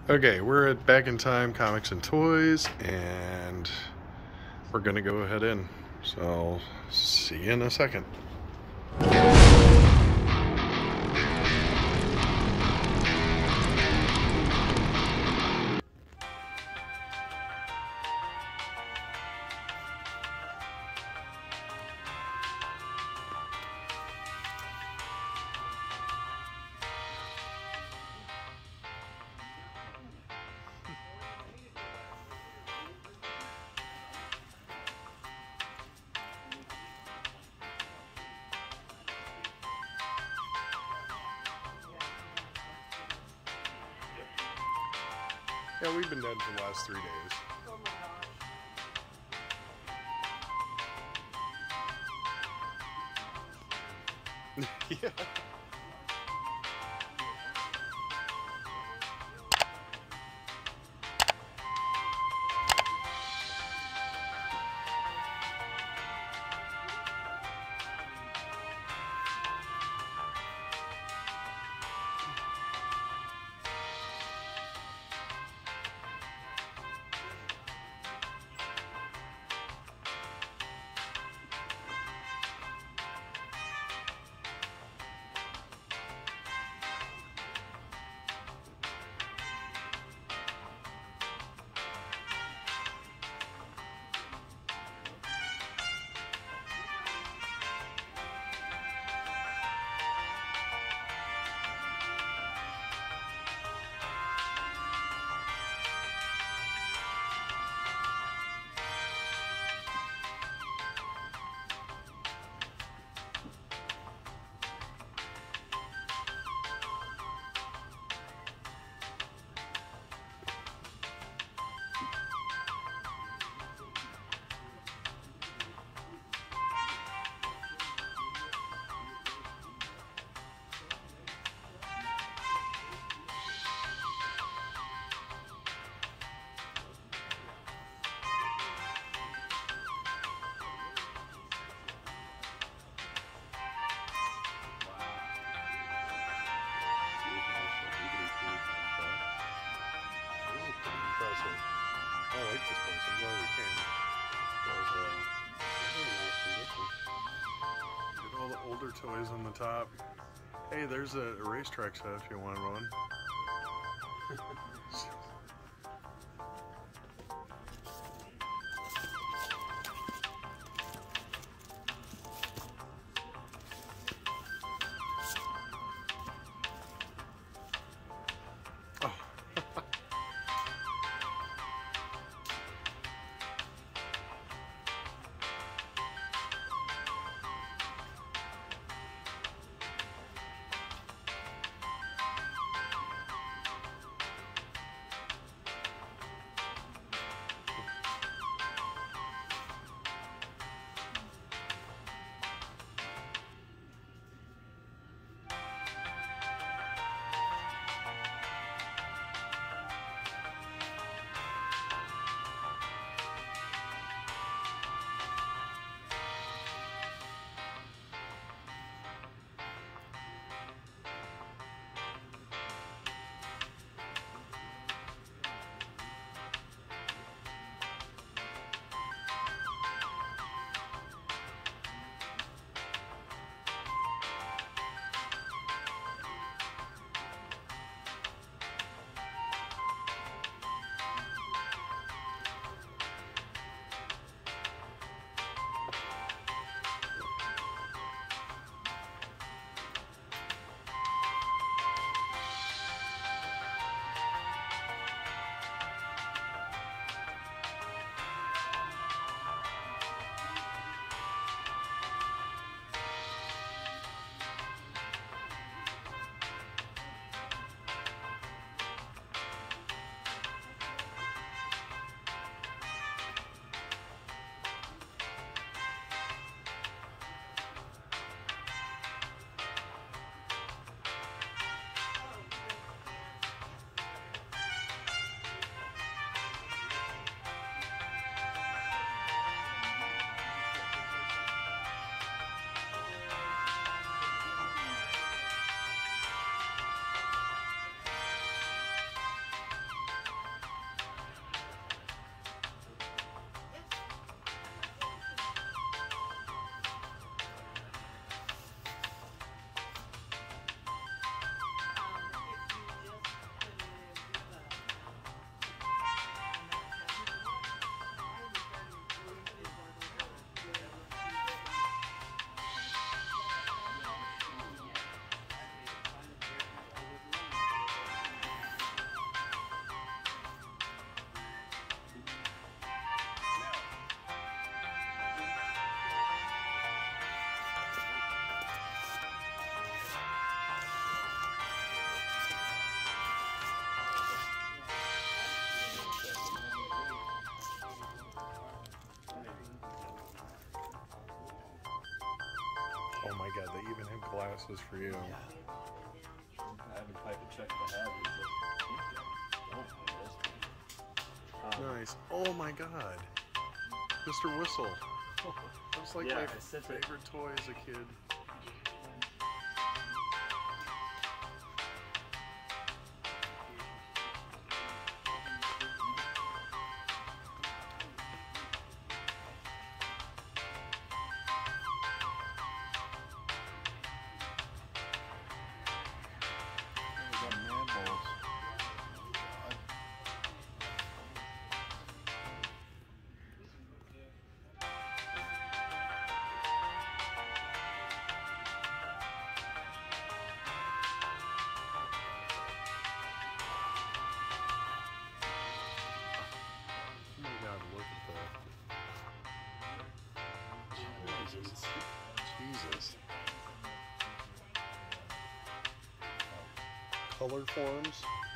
Okay, we're at Back in Time Comics and Toys, and we're gonna go ahead in. So, see you in a second. Yeah, we've been dead for the last 3 days. Oh my gosh. Yeah. I like this place. I'm glad we came. Get all the older toys on the top. Hey, there's a racetrack set if you want one. Oh. even have glasses for you. Yeah. I haven't typed and checked if I have it, but Nice. Oh my god. Mr. Whistle. That's like yeah, my favorite toy as a kid. Oh my god, look at that. Jesus. Jesus. Color forms.